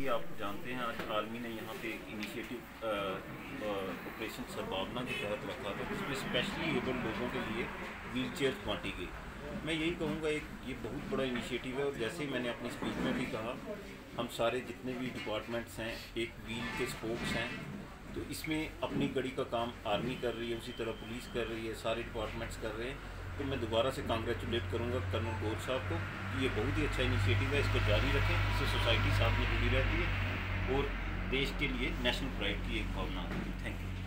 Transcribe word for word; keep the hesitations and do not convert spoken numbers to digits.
कि आप जानते हैं आज आर्मी ने यहाँ पे एक इनिशिएटिव ऑपरेशन सद्भावना के तहत रखा था, जिसमें स्पेशली एबल्ड लोगों के लिए व्हील चेयर बाँटी गई। मैं यही कहूँगा, एक ये बहुत बड़ा इनिशिएटिव है। और जैसे ही मैंने अपनी स्पीच में भी कहा, हम सारे जितने भी डिपार्टमेंट्स हैं एक व्हील के स्पोक्स हैं, तो इसमें अपनी कड़ी का काम आर्मी कर रही है, उसी तरह पुलिस कर रही है, सारे डिपार्टमेंट्स कर रहे हैं। तो मैं दोबारा से कांग्रेचुलेट करूंगा कर्नल गौर साहब को कि ये बहुत ही अच्छा इनिशिएटिव है, इसको जारी रखें। इससे सोसाइटी साथ में जुड़ी रहती है और देश के लिए नेशनल प्राइड की एक भावना आती है। Thank you.